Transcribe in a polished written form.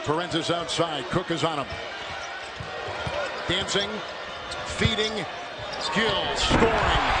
Parentis outside. Cook is on him. Dancing, feeding, Gill scoring.